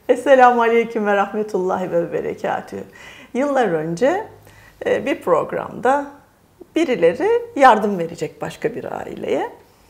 Esselamu Aleyküm ve Rahmetullahi ve Berekatühü. Yıllar önce bir programda birileri yardım verecek başka bir aileye.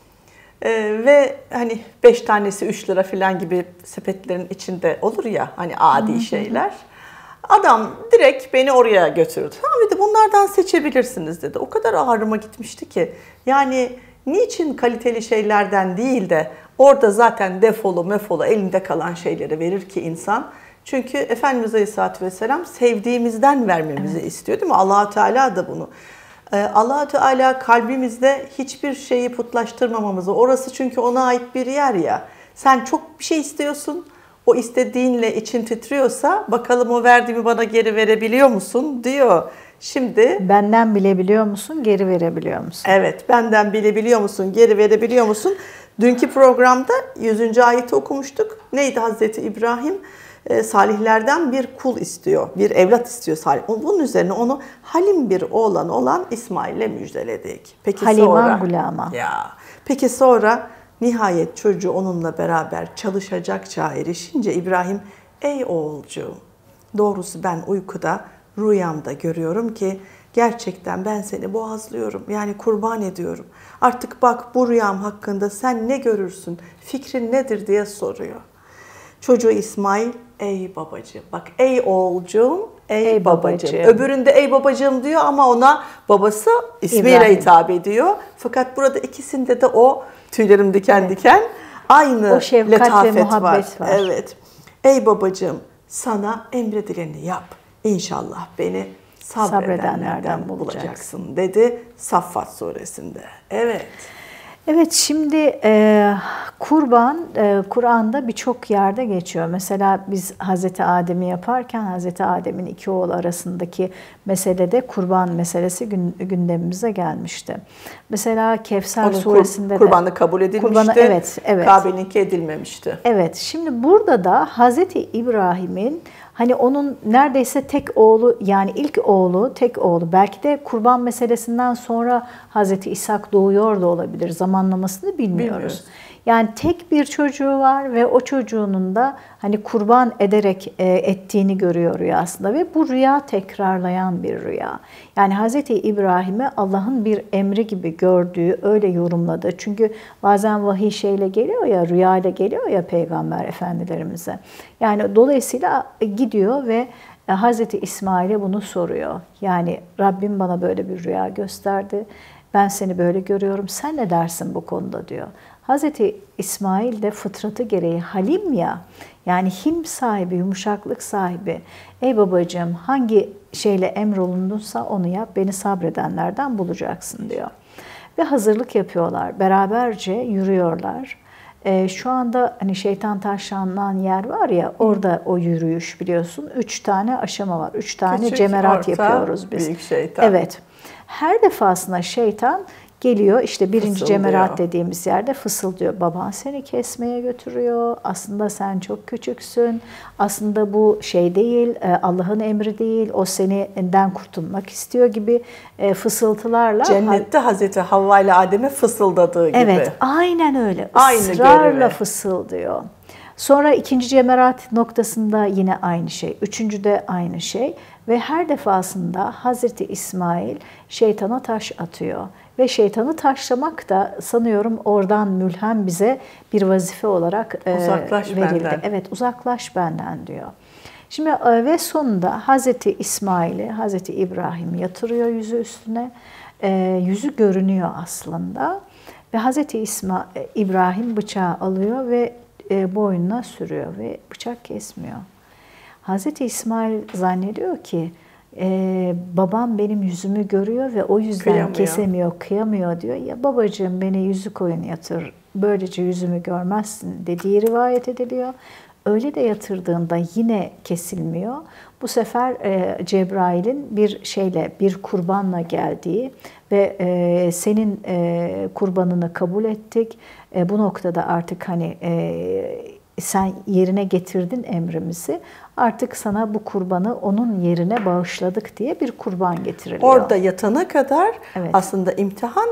Ve hani 5 tanesi 3 lira falan gibi sepetlerin içinde olur ya hani adi şeyler. Adam direkt beni oraya götürdü. Ha dedi bunlardan seçebilirsiniz dedi. O kadar ağrıma gitmişti ki. Yani niçin kaliteli şeylerden değil de orada zaten defolu mefolu elinde kalan şeyleri verir ki insan? Çünkü Efendimiz Aleyhisselatü Vesselam sevdiğimizden vermemizi istiyor değil mi? Allah-u Teala da bunu. Allah-u Teala kalbimizde hiçbir şeyi putlaştırmamamızı, orası çünkü ona ait bir yer ya. Sen çok bir şey istiyorsun, o istediğinle için titriyorsa bakalım o verdiğimi bana geri verebiliyor musun diyor. Şimdi benden bilebiliyor musun, geri verebiliyor musun? Evet, benden bilebiliyor musun, geri verebiliyor musun? Dünkü programda 100. ayeti okumuştuk. Neydi Hazreti İbrahim? Salihlerden bir kul istiyor, bir evlat istiyor salih. Bunun üzerine onu halim bir oğlan olan İsmail'le müjdeledik. Peki Halima Gulama. Peki sonra nihayet çocuğu onunla beraber çalışacak çağa erişince İbrahim, ey oğulcuğum, doğrusu ben uykuda, rüyamda görüyorum ki gerçekten ben seni boğazlıyorum, yani kurban ediyorum. Artık bak bu rüyam hakkında sen ne görürsün, fikrin nedir diye soruyor. Çocuğu İsmail, ey babacığım, bak ey oğulcuğum, ey babacığım. Öbüründe ey babacığım diyor ama ona babası ismiyle hitap ediyor. Fakat burada ikisinde de o tüylerim diken diken aynı o şefkat letafet ve muhabbet var. Evet. Ey babacığım sana emredileni yap. İnşallah beni sabredenlerden bulacaksın dedi Saffat suresinde. Evet. Evet, şimdi kurban Kur'an'da birçok yerde geçiyor. Mesela biz Hazreti Adem'i yaparken Hazreti Adem'in 2 oğlu arasındaki meselede kurban meselesi gündemimize gelmişti. Mesela Kevser suresinde kurbanı kabul edilmişti. Evet. Kabe'ninki edilmemişti. Evet, şimdi burada da Hazreti İbrahim'in hani onun neredeyse tek oğlu, yani ilk oğlu, tek oğlu. Belki de kurban meselesinden sonra Hazreti İshak doğuyor da olabilir. Zamanlamasını bilmiyoruz. Yani tek bir çocuğu var ve o çocuğunun da hani kurban ederek ettiğini görüyor rüyasında ve bu rüya tekrarlayan bir rüya. Yani Hazreti İbrahim'e Allah'ın bir emri gibi gördüğü, öyle yorumladı. Çünkü bazen vahiy şeyle geliyor ya, rüyayla geliyor ya Peygamber Efendilerimize. Yani dolayısıyla gidiyor ve Hazreti İsmail'e bunu soruyor. Yani Rabbim bana böyle bir rüya gösterdi. Ben seni böyle görüyorum. Sen ne dersin bu konuda diyor. Hazreti İsmail de fıtratı gereği halim ya, yani him sahibi, yumuşaklık sahibi. Ey babacığım hangi şeyle emrolundunsa onu yap, beni sabredenlerden bulacaksın diyor. Ve hazırlık yapıyorlar, beraberce yürüyorlar. Şu anda hani şeytan taşlanan yer var ya, orada o yürüyüş biliyorsun. 3 tane aşama var, 3 tane küçük, cemerat yapıyoruz biz. Büyük şeytan. Evet. Her defasında şeytan geliyor, işte birinci cemerat dediğimiz yerde fısıldıyor. Baban seni kesmeye götürüyor. Aslında sen çok küçüksün. Aslında bu şey değil, Allah'ın emri değil. O senden kurtulmak istiyor gibi fısıltılarla. Cennette Hazreti Havva ile Adem'e fısıldadığı gibi. Evet, aynen öyle. Aynı Israrla görevi. fısıldıyor. Sonra ikinci cemerat noktasında yine aynı şey. Üçüncüde aynı şey. Ve her defasında Hazreti İsmail şeytana taş atıyor. Ve şeytanı taşlamak da sanıyorum oradan mülhem bize bir vazife olarak uzaklaş verildi. Benden. Evet, uzaklaş benden diyor. Şimdi ve sonunda Hazreti İsmail'i, Hazreti İbrahim yatırıyor yüzü üstüne. Yüzü görünüyor aslında. Ve Hazreti İbrahim bıçağı alıyor ve boynuna sürüyor ve bıçak kesmiyor. Hazreti İsmail zannediyor ki babam benim yüzümü görüyor ve o yüzden kesemiyor, kıyamıyor diyor. Ya babacığım beni yüzü koyun yatır, böylece yüzümü görmezsin dediği rivayet ediliyor. Öyle de yatırdığında yine kesilmiyor. Bu sefer Cebrail'in bir kurbanla geldiği ve senin kurbanını kabul ettik. Bu noktada artık hani sen yerine getirdin emrimizi. Artık sana bu kurbanı onun yerine bağışladık diye bir kurban getiriliyor. Orada yatana kadar evet. aslında imtihan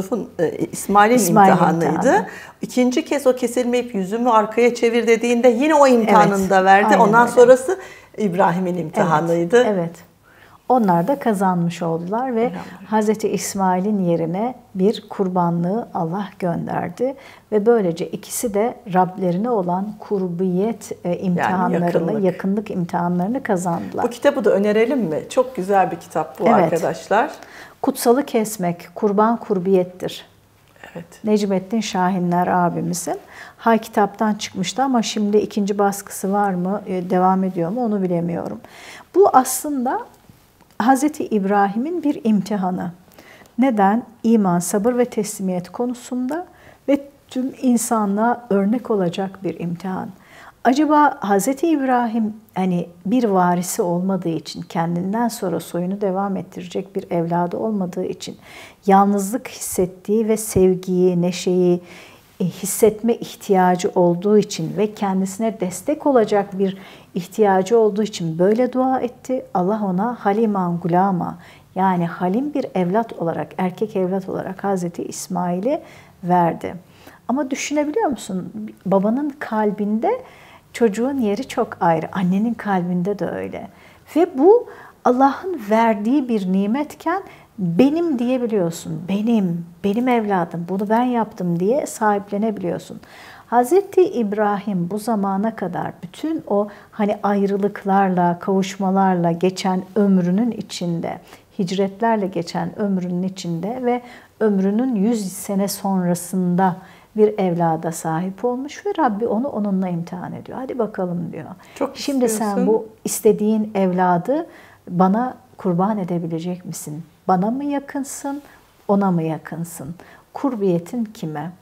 İsmail'in imtihanıydı. İmtihanı. İkinci kez o kesilmeyip yüzümü arkaya çevir dediğinde yine o imtihanını da verdi. Aynen Ondan öyle. sonrası İbrahim'in imtihanıydı. Evet. Onlar da kazanmış oldular ve Hazreti İsmail'in yerine bir kurbanlığı Allah gönderdi. Ve böylece ikisi de Rablerine olan kurbiyet imtihanlarını, yani yakınlık imtihanlarını kazandılar. Bu kitabı da önerelim mi? Çok güzel bir kitap bu arkadaşlar. Kutsalı kesmek, kurban kurbiyettir. Evet. Necmettin Şahinler abimizin. Hay kitaptan çıkmıştı ama şimdi ikinci baskısı var mı, devam ediyor mu onu bilemiyorum. Bu aslında Hazreti İbrahim'in bir imtihanı. Neden? İman, sabır ve teslimiyet konusunda ve tüm insanlığa örnek olacak bir imtihan. Acaba Hazreti İbrahim hani bir varisi olmadığı için, kendinden sonra soyunu devam ettirecek bir evladı olmadığı için, yalnızlık hissettiği ve sevgiyi, neşeyi hissetme ihtiyacı olduğu için ve kendisine destek olacak bir ihtiyacı olduğu için böyle dua etti. Allah ona haliman gulama, yani halim bir evlat olarak, erkek evlat olarak Hazreti İsmail'i verdi. Ama düşünebiliyor musun? Babanın kalbinde çocuğun yeri çok ayrı. Annenin kalbinde de öyle. Ve bu Allah'ın verdiği bir nimetken benim diyebiliyorsun. Benim evladım, bunu ben yaptım diye sahiplenebiliyorsun. Hazreti İbrahim bu zamana kadar bütün o hani ayrılıklarla, kavuşmalarla geçen ömrünün içinde, hicretlerle geçen ömrünün içinde ve ömrünün 100 sene sonrasında bir evlada sahip olmuş ve Rabbi onu onunla imtihan ediyor. Hadi bakalım diyor. Çok Şimdi istiyorsun. sen bu istediğin evladı bana kurban edebilecek misin? Bana mı yakınsın, ona mı yakınsın? Kurbiyetin kime?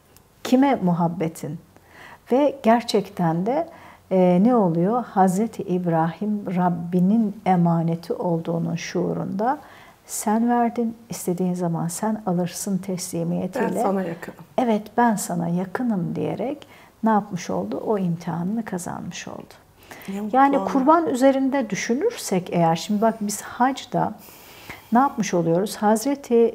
Kime muhabbetin? Ve gerçekten de ne oluyor? Hazreti İbrahim Rabbinin emaneti olduğunun şuurunda. Sen verdin, istediğin zaman sen alırsın teslimiyetiyle. Ben sana yakınım. Evet, ben sana yakınım diyerek ne yapmış oldu? O imtihanını kazanmış oldu. Yani kurban üzerinde düşünürsek eğer, şimdi bak biz hacda ne yapmış oluyoruz? Hazreti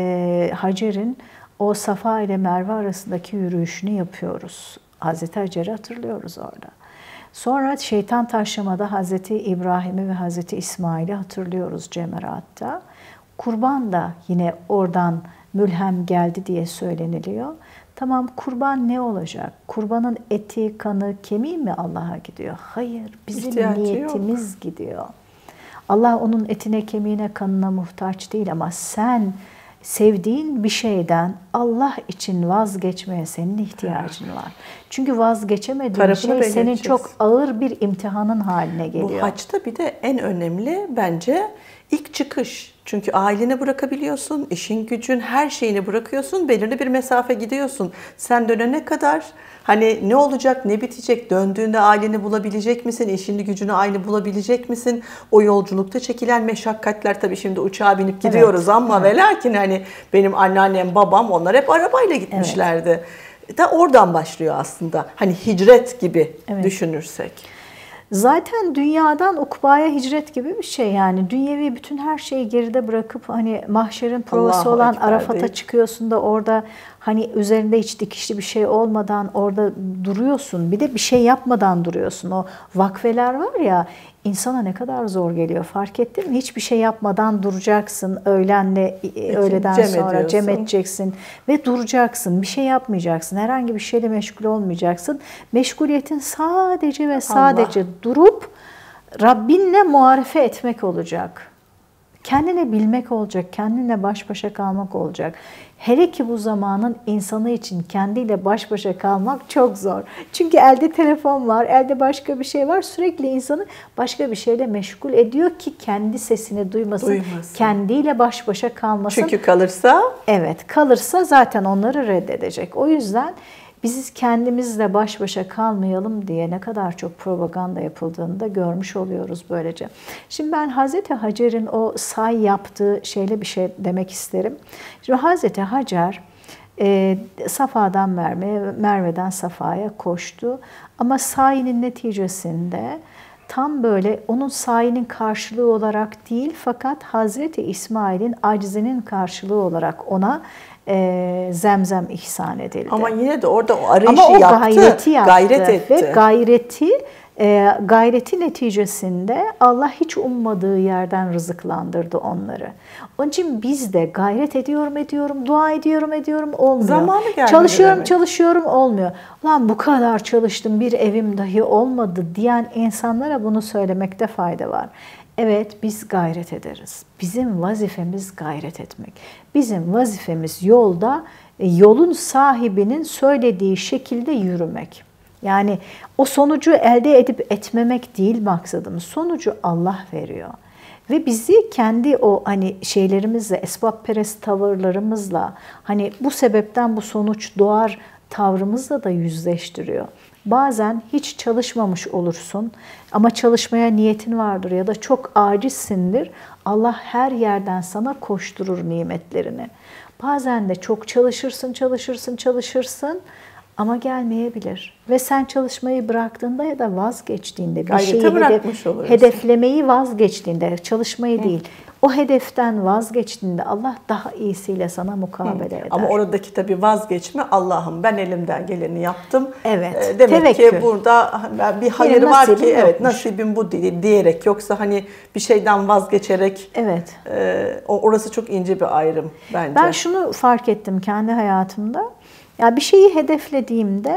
Hacer'in o Safa ile Merve arasındaki yürüyüşünü yapıyoruz. Hazreti Hacer'i hatırlıyoruz orada. Sonra şeytan taşlamada Hazreti İbrahim'i ve Hazreti İsmail'i hatırlıyoruz Cemarat'ta. Kurban da yine oradan mülhem geldi diye söyleniliyor. Tamam, kurban ne olacak? Kurbanın eti, kanı, kemiği mi Allah'a gidiyor? Hayır, bizim niyetimiz gidiyor. Allah onun etine, kemiğine, kanına muhtaç değil ama sen sevdiğin bir şeyden Allah için vazgeçmeye senin ihtiyacın var. Çünkü vazgeçemediğin şey senin çok ağır bir imtihanın haline geliyor. Bu haçta bir de en önemli bence ilk çıkış. Çünkü aileni bırakabiliyorsun, işin gücün, her şeyini bırakıyorsun, belirli bir mesafe gidiyorsun. Sen dönene kadar hani ne olacak, ne bitecek, döndüğünde aileni bulabilecek misin, işini gücünü aynı bulabilecek misin? O yolculukta çekilen meşakkatler, tabii şimdi uçağa binip gidiyoruz ama ve lakin hani benim anneannem, babam onlar hep arabayla gitmişlerdi. Da oradan başlıyor aslında. Hani hicret gibi düşünürsek. Zaten dünyadan ukbaya hicret gibi bir şey yani. Dünyevi bütün her şeyi geride bırakıp hani mahşerin provası olan Arafat'a çıkıyorsun da orada hani üzerinde hiç dikişli bir şey olmadan orada duruyorsun. Bir de bir şey yapmadan duruyorsun. O vakfeler var ya, insana ne kadar zor geliyor, fark ettin mi? Hiçbir şey yapmadan duracaksın. Öğleden sonra cem edeceksin ve duracaksın. Bir şey yapmayacaksın. Herhangi bir şeyle meşgul olmayacaksın. Meşguliyetin sadece ve sadece durup Rabbinle muharefe etmek olacak. Kendine bilmek olacak, kendinle baş başa kalmak olacak. Hele ki bu zamanın insanı için kendiyle baş başa kalmak çok zor. Çünkü elde telefon var, elde başka bir şey var. Sürekli insanı başka bir şeyle meşgul ediyor ki kendi sesini duymasın. Kendiyle baş başa kalmasın. Çünkü kalırsa? Evet, kalırsa zaten onları reddedecek. O yüzden biz kendimizle baş başa kalmayalım diye ne kadar çok propaganda yapıldığını da görmüş oluyoruz böylece. Şimdi ben Hazreti Hacer'in o say yaptığı şeyle bir şey demek isterim. Şimdi Hazreti Hacer Safa'dan Merve'den Safa'ya koştu. Ama sa'inin neticesinde tam böyle onun sa'inin karşılığı olarak değil, fakat Hazreti İsmail'in aczinin karşılığı olarak ona Zemzem ihsan edildi. Ama yine de orada o arayışı Ama o yaptı, gayreti yaptı gayret etti. Ve gayreti neticesinde Allah hiç ummadığı yerden rızıklandırdı onları. Onun için biz de gayret ediyorum, dua ediyorum, olmuyor. Zamanı gelmedi Çalışıyorum, olmuyor. Lan bu kadar çalıştım, bir evim dahi olmadı diyen insanlara bunu söylemekte fayda var. Evet, biz gayret ederiz. Bizim vazifemiz gayret etmek. Bizim vazifemiz yolun sahibinin söylediği şekilde yürümek. Yani o sonucu elde edip etmemek değil maksadımız. Sonucu Allah veriyor. Ve bizi kendi o hani şeylerimizle, esbabperest tavırlarımızla, hani bu sebepten bu sonuç doğar tavrımızla da yüzleştiriyor. Bazen hiç çalışmamış olursun ama çalışmaya niyetin vardır ya da çok acizsindir. Allah her yerden sana koşturur nimetlerini. Bazen de çok çalışırsın ama gelmeyebilir. Ve sen çalışmayı bıraktığında ya da vazgeçtiğinde, bir şeyi hedeflemeyi vazgeçtiğinde, çalışmayı değil, o hedeften vazgeçtiğinde Allah daha iyisiyle sana mukabele eder. Ama oradaki tabii vazgeçme, Allah'ım ben elimden geleni yaptım. Evet. Demek ki burada bir hayır var ki evet nasibim bu diyerek, yoksa hani bir şeyden vazgeçerek. Evet. Orası çok ince bir ayrım bence. Ben şunu fark ettim kendi hayatımda. Ya bir şeyi hedeflediğimde,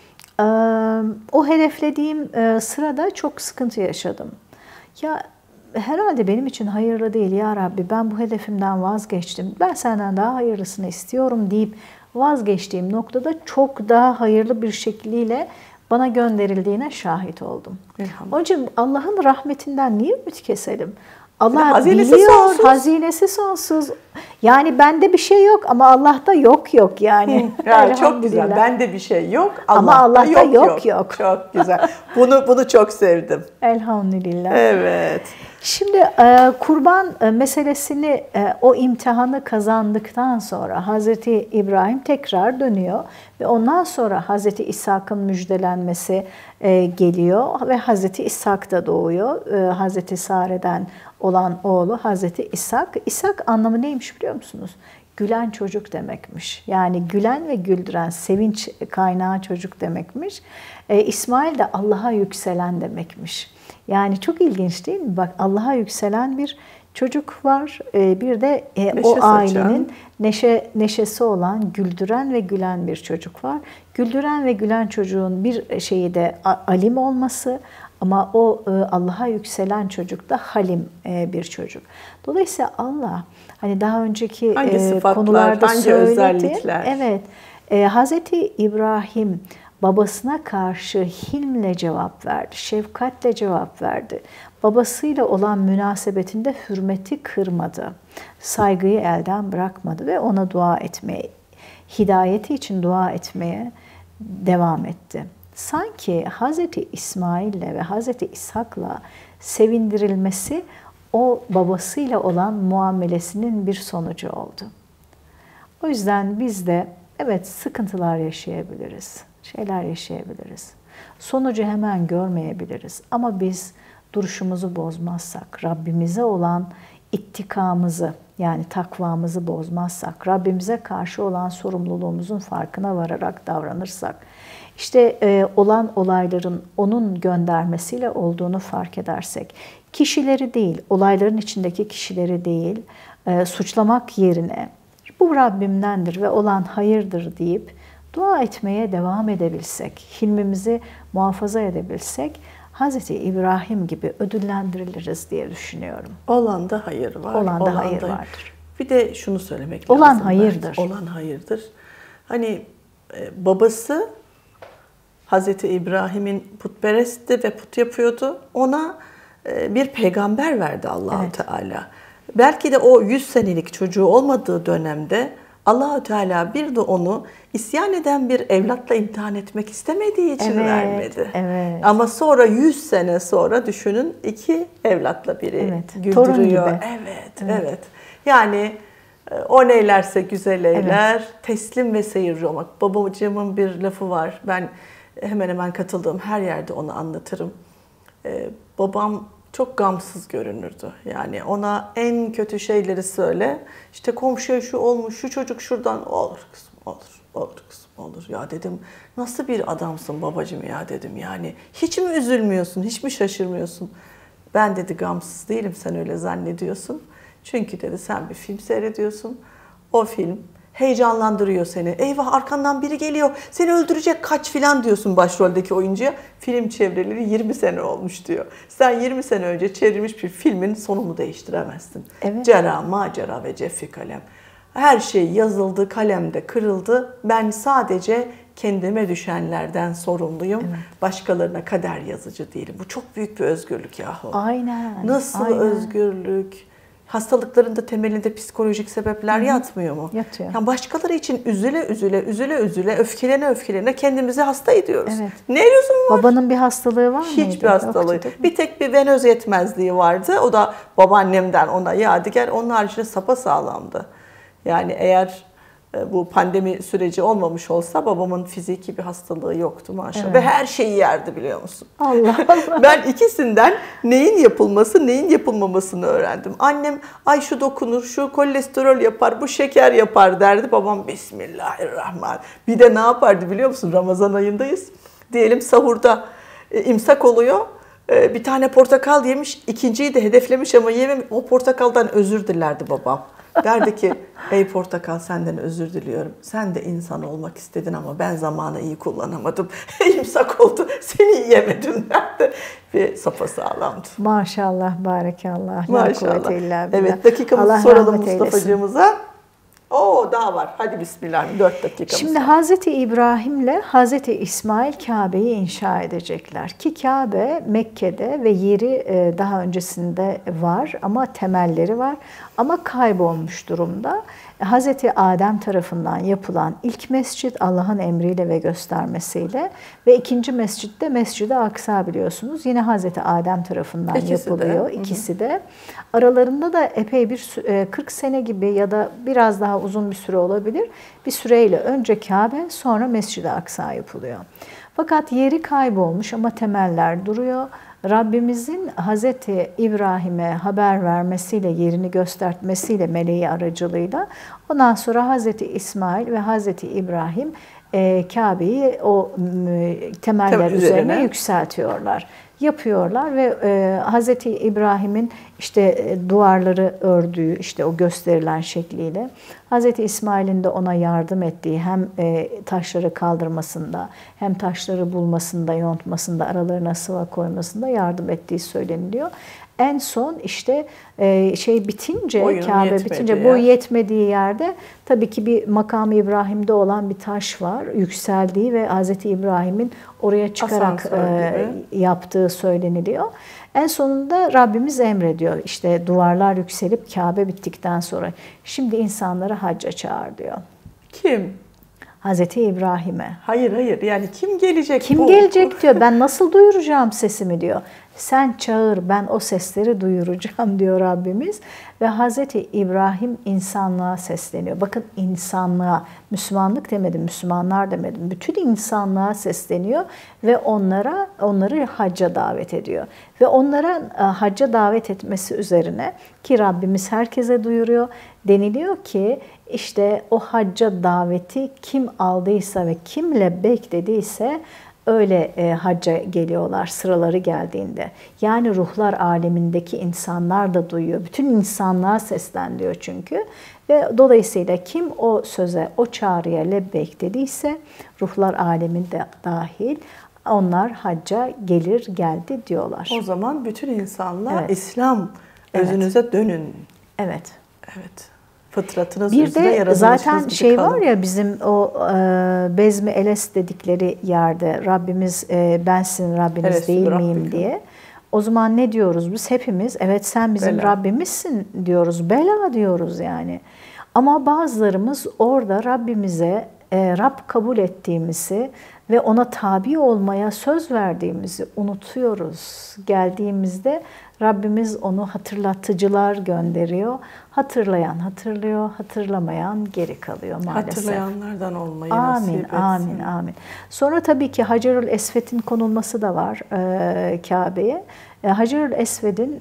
o hedeflediğim sırada çok sıkıntı yaşadım. Ya herhalde benim için hayırlı değil ya Rabbi, ben bu hedefimden vazgeçtim. Ben senden daha hayırlısını istiyorum deyip vazgeçtiğim noktada çok daha hayırlı bir şekliyle bana gönderildiğine şahit oldum. Onun için Allah'ın rahmetinden niye ümit keselim? Allah hazinesi biliyor, sonsuz. Hazinesi sonsuz. Yani bende bir şey yok ama Allah'ta yok yani. Ya çok güzel. Bende bir şey yok ama Allah'ta yok. Çok güzel. Bunu çok sevdim. Elhamdülillah. Evet. Şimdi kurban meselesini, o imtihanı kazandıktan sonra Hazreti İbrahim tekrar dönüyor ve ondan sonra Hazreti İshak'ın müjdelenmesi geliyor ve Hazreti İshak da doğuyor. Hazreti Sare'den olan oğlu Hazreti İshak. İshak anlamı neymiş biliyor musunuz? Gülen çocuk demekmiş. Yani gülen ve güldüren, sevinç kaynağı çocuk demekmiş. İsmail de Allah'a yükselen demekmiş. Yani çok ilginç değil mi? Bak, Allah'a yükselen bir çocuk var. Bir de o ailenin neşesi olan, güldüren ve gülen bir çocuk var. Güldüren ve gülen çocuğun bir şeyi de alim olması, ama o Allah'a yükselen çocuk da halim bir çocuk. Dolayısıyla Allah hani daha önceki konularda hangi söyledi. Özellikler? Evet. Hazreti İbrahim babasına karşı hilmle cevap verdi, şefkatle cevap verdi. Babasıyla olan münasebetinde hürmeti kırmadı, saygıyı elden bırakmadı ve ona dua etmeye, hidayeti için dua etmeye devam etti. Sanki Hazreti İsmail'le ve Hazreti İshak'la sevindirilmesi o babasıyla olan muamelesinin bir sonucu oldu. O yüzden biz de evet sıkıntılar yaşayabiliriz, şeyler yaşayabiliriz. Sonucu hemen görmeyebiliriz ama biz duruşumuzu bozmazsak, Rabbimize olan ittikamızı yani takvamızı bozmazsak, Rabbimize karşı olan sorumluluğumuzun farkına vararak davranırsak, işte olan olayların onun göndermesiyle olduğunu fark edersek, kişileri değil, olayların içindeki kişileri değil, suçlamak yerine bu Rabbimdendir ve olan hayırdır deyip dua etmeye devam edebilsek, hilmimizi muhafaza edebilsek, Hazreti İbrahim gibi ödüllendiriliriz diye düşünüyorum. Olan da hayır var. Olan da hayır vardır. Bir de şunu söylemek lazım. Olan hayırdır. Olan hayırdır. Hani babası Hazreti İbrahim'in putperestti ve put yapıyordu. Ona bir peygamber verdi Allah-u Teala. Belki de o 100 senelik çocuğu olmadığı dönemde Allah-u Teala bir de onu isyan eden bir evlatla imtihan etmek istemediği için vermedi. Evet. Ama sonra 100 sene sonra düşünün 2 evlatla biri güldürüyor. Torun gibi. Evet. Yani O neylerse güzel eyler, teslim ve seyirci olmak. Babacığımın bir lafı var. Ben hemen hemen katıldığım her yerde onu anlatırım. Babam çok gamsız görünürdü. Yani ona en kötü şeyleri söyle. İşte komşuya şu olmuş, şu çocuk şuradan. Olur kızım, olur kızım, olur. Ya dedim, nasıl bir adamsın babacığım ya dedim yani. Hiç mi üzülmüyorsun, hiç mi şaşırmıyorsun? Ben dedi gamsız değilim, sen öyle zannediyorsun. Çünkü dedi sen bir film seyrediyorsun. O film heyecanlandırıyor seni. Eyvah arkandan biri geliyor, seni öldürecek, kaç filan diyorsun başroldeki oyuncuya. Film çevreleri 20 sene olmuş diyor. Sen 20 sene önce çevrilmiş bir filmin sonunu değiştiremezsin. Evet. Cera, macera ve ceffi kalem. Her şey yazıldı, kalemde kırıldı. Ben sadece kendime düşenlerden sorumluyum. Evet. Başkalarına kader yazıcı değilim. Bu çok büyük bir özgürlük yahu. Aynen. Nasıl özgürlük? Hastalıkların da temelinde psikolojik sebepler yatmıyor mu? Yatıyor. Yani başkaları için üzüle, öfkelene kendimizi hasta ediyoruz. Evet. Ne lüzum var? Babanın bir hastalığı var mıydı? Hiçbir hastalığı. Bir tek bir venöz yetmezliği vardı. O da babaannemden ona yadigar. Onun haricinde sapasağlamdı. Yani eğer bu pandemi süreci olmamış olsa babamın fiziki bir hastalığı yoktu maşallah. Evet. Ve her şeyi yerdi biliyor musun? Allah Allah. Ben ikisinden neyin yapılması, neyin yapılmamasını öğrendim. Annem ay şu dokunur, şu kolesterol yapar, bu şeker yapar derdi. Babam Bismillahirrahmanirrahim. Bir de ne yapardı biliyor musun? Ramazan ayındayız. Diyelim sahurda imsak oluyor. Bir tane portakal yemiş, ikinciyi de hedeflemiş ama yememiş. O portakaldan özür dilerdi babam. Derdi ki, ey portakal senden özür diliyorum. Sen de insan olmak istedin ama ben zamanı iyi kullanamadım. İmsak oldu, seni yiyemedim derdi. Ve sapasağlamdı. Maşallah, barekallah. Maşallah. Evet, dakikamızı soralım Mustafa'cığımıza. Oo daha var. Hadi bismillah. 4 dakikamız. Şimdi Hazreti İbrahim'le Hazreti İsmail Kabe'yi inşa edecekler. Ki Kabe Mekke'de ve yeri daha öncesinde var ama temelleri var. Ama kaybolmuş durumda. Hazreti Adem tarafından yapılan ilk mescit Allah'ın emriyle ve göstermesiyle ve ikinci mescit de Mescid-i Aksa biliyorsunuz. Yine Hazreti Adem tarafından yapılıyor. İkisi de. Aralarında da epey bir 40 sene gibi ya da biraz daha uzun bir süre olabilir. Bir süreyle önce Kabe sonra Mescid-i Aksa yapılıyor. Fakat yeri kaybolmuş ama temeller duruyor. Rabbimizin Hazreti İbrahim'e haber vermesiyle, yerini göstermesiyle, meleği aracılığıyla ondan sonra Hazreti İsmail ve Hazreti İbrahim Kabe'yi o temeller üzerine yükseltiyorlar. Yapıyorlar ve Hazreti İbrahim'in işte duvarları ördüğü, işte o gösterilen şekliyle Hazreti İsmail'in de ona yardım ettiği hem taşları kaldırmasında hem taşları bulmasında, yontmasında, aralarına sıva koymasında yardım ettiği söyleniliyor. En son işte bitince, Kabe bitince, boyu yetmediği yerde tabii ki bir makam-ı İbrahim'de olan bir taş var. Yükseldiği ve Hazreti İbrahim'in oraya çıkarak yaptığı söyleniliyor. En sonunda Rabbimiz emrediyor. İşte duvarlar yükselip Kabe bittikten sonra şimdi insanları hacca çağır diyor. Kim? Hazreti İbrahim'e. Hayır. Yani kim gelecek? Kim gelecek diyor. Ben nasıl duyuracağım sesimi diyor. Sen çağır, ben o sesleri duyuracağım diyor Rabbimiz. Ve Hazreti İbrahim insanlığa sesleniyor. Bakın insanlığa, Müslümanlık demedim, Müslümanlar demedim. Bütün insanlığa sesleniyor ve onları hacca davet ediyor. Ve onlara hacca davet etmesi üzerine ki Rabbimiz herkese duyuruyor. Deniliyor ki işte o hacca daveti kim aldıysa ve kim lebbeyk dediyse öyle hacca geliyorlar sıraları geldiğinde. Yani ruhlar alemindeki insanlar da duyuyor. Bütün insanlığa sesleniliyor çünkü. Ve dolayısıyla kim o söze, o çağrıya lebbeyk dediyse ruhlar aleminde dahil onlar hacca geldi diyorlar. O zaman bütün insanlar İslam özünüze dönün. Evet. Fıtratınız bir üzere de zaten kalın. var ya bizim o Bezmi Eles dedikleri yerde Rabbimiz bensin Rabbiniz değil miyim diye. O zaman ne diyoruz biz? Hepimiz evet sen bizim Rabbimizsin diyoruz. Bela diyoruz yani. Ama bazılarımız orada Rabbimize Rab kabul ettiğimizi ve ona tabi olmaya söz verdiğimizi unutuyoruz. Geldiğimizde Rabbimiz onu hatırlatıcılar gönderiyor. Hatırlayan hatırlıyor, hatırlamayan geri kalıyor maalesef. Hatırlayanlardan olmayı Amin, nasip etsin. amin, amin. Sonra tabii ki Hacerül Esved'in konulması da var Kabe'ye. Hacerül Esved'in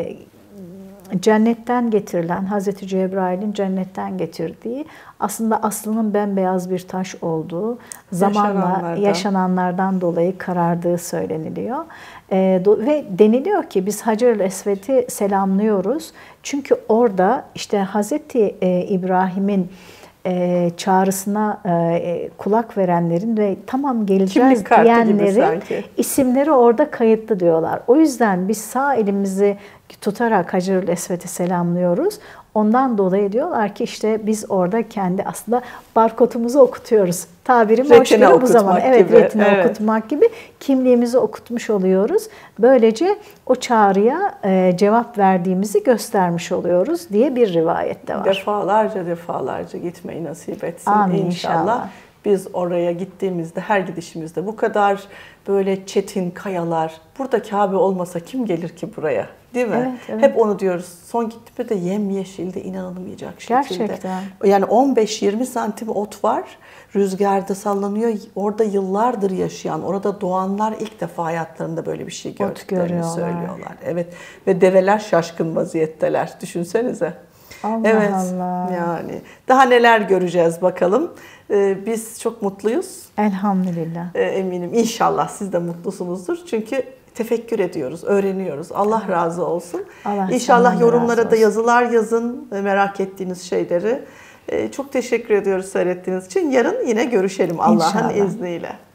cennetten getirilen, Hazreti Cebrail'in cennetten getirdiği, aslında aslının bembeyaz bir taş olduğu, zamanla yaşananlardan dolayı karardığı söyleniliyor. Ve deniliyor ki biz Hacerül Esved'i selamlıyoruz. Çünkü orada işte Hazreti İbrahim'in çağrısına kulak verenlerin ve tamam geleceğiz diyenlerin isimleri orada kayıtlı diyorlar. O yüzden biz sağ elimizi tutarak Hacerül Esved'i selamlıyoruz. Ondan dolayı diyorlar ki işte biz orada kendi aslında barkodumuzu okutuyoruz. Tabirim hoş geliyor bu zaman. Evet, retine okutmak gibi kimliğimizi okutmuş oluyoruz. Böylece o çağrıya cevap verdiğimizi göstermiş oluyoruz diye bir rivayet de var. Defalarca gitmeyi nasip etsin. Amin, İnşallah. Biz oraya gittiğimizde, her gidişimizde bu kadar böyle çetin kayalar, burada Kabe olmasa kim gelir ki buraya? Değil mi? Evet, evet. Hep onu diyoruz. Son gittiğimde de yemyeşildi, inanılmayacak şekilde. Gerçekten. Yani 15-20 santim ot var. Rüzgarda sallanıyor. Orada yıllardır yaşayan, orada doğanlar ilk defa hayatlarında böyle bir şey gördüklerini söylüyorlar. Evet. Ve develer şaşkın vaziyetteler. Düşünsenize. Allah. Yani daha neler göreceğiz bakalım. Biz çok mutluyuz. Elhamdülillah. Eminim inşallah siz de mutlusunuzdur. Çünkü tefekkür ediyoruz, öğreniyoruz. Allah razı olsun. İnşallah yorumlara da yazılar yazın, merak ettiğiniz şeyleri. Çok teşekkür ediyoruz seyrettiğiniz için. Yarın yine görüşelim Allah'ın izniyle.